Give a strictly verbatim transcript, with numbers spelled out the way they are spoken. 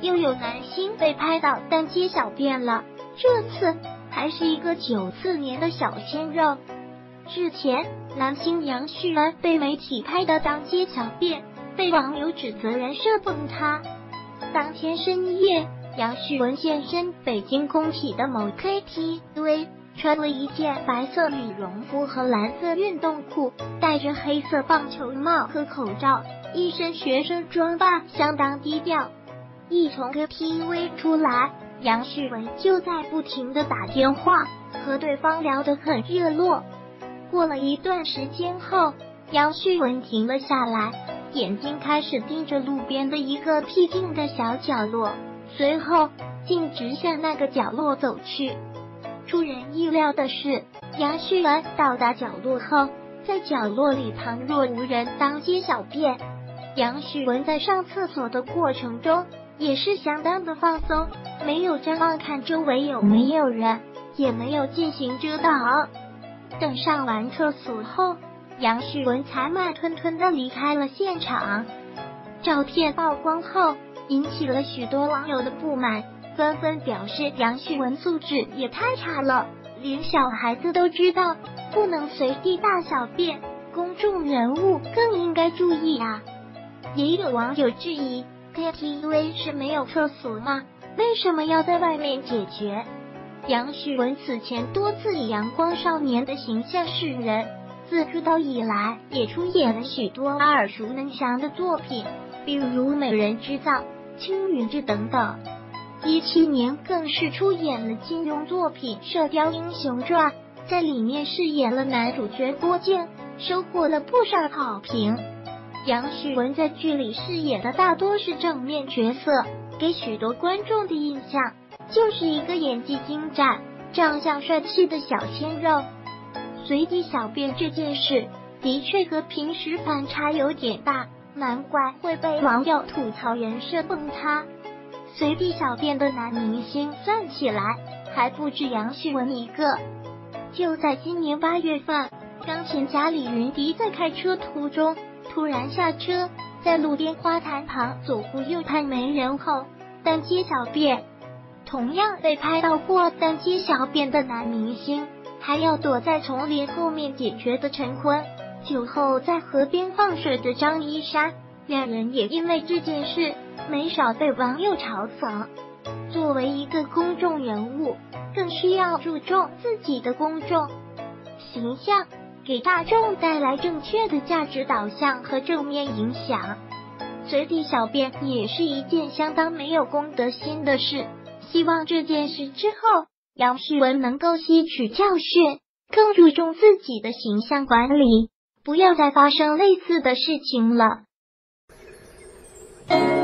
又有男星被拍到当街小便了，这次还是一个九四年的小鲜肉。之前男星杨旭文被媒体拍到当街小便，被网友指责人设崩塌。当天深夜，杨旭文现身北京工体的某 K T V， 穿了一件白色羽绒服和蓝色运动裤，戴着黑色棒球帽和口罩，一身学生装扮，相当低调。一从 K T V 出来，杨旭文就在不停的打电话，和对方聊得很热络。过了一段时间后，杨旭文停了下来，眼睛开始盯着路边的一个僻静的小角落，随后径直向那个角落走去。出人意料的是，杨旭文到达角落后，在角落里旁若无人，当街小便。杨旭文在上厕所的过程中也是相当的放松，没有张望看周围有没有人，也没有进行遮挡。等上完厕所后，杨旭文才慢吞吞地离开了现场。照片曝光后，引起了许多网友的不满，纷纷表示杨旭文素质也太差了，连小孩子都知道不能随地大小便，公众人物更应该注意啊。也有网友质疑 K T V 是没有厕所吗？为什么要在外面解决？杨旭文此前多次以阳光少年的形象示人，自出道以来也出演了许多耳熟能详的作品，比如《美人之造》、《青云志》等等。一七年更是出演了金庸作品《射雕英雄传》，在里面饰演了男主角郭靖，收获了不少好评。杨旭文在剧里饰演的大多是正面角色，给许多观众的印象就是一个演技精湛、长相帅气的小鲜肉。随地小便这件事的确和平时反差有点大，难怪会被网友吐槽人设崩塌。随地小便的男明星算起来还不止杨旭文一个。就在今年八月份，钢琴家李云迪在开车途中突然下车，在路边花坛旁左顾右盼没人后当街小便。同样被拍到过当街小便的男明星，还有躲在丛林后面解决的陈坤，酒后在河边放水的张一山，两人也因为这件事没少被网友嘲讽。作为一个公众人物，更需要注重自己的公众形象，给大众带来正确的价值导向和正面影响。随地小便也是一件相当没有公德心的事，希望这件事之后，杨旭文能够吸取教训，更注重自己的形象管理，不要再发生类似的事情了。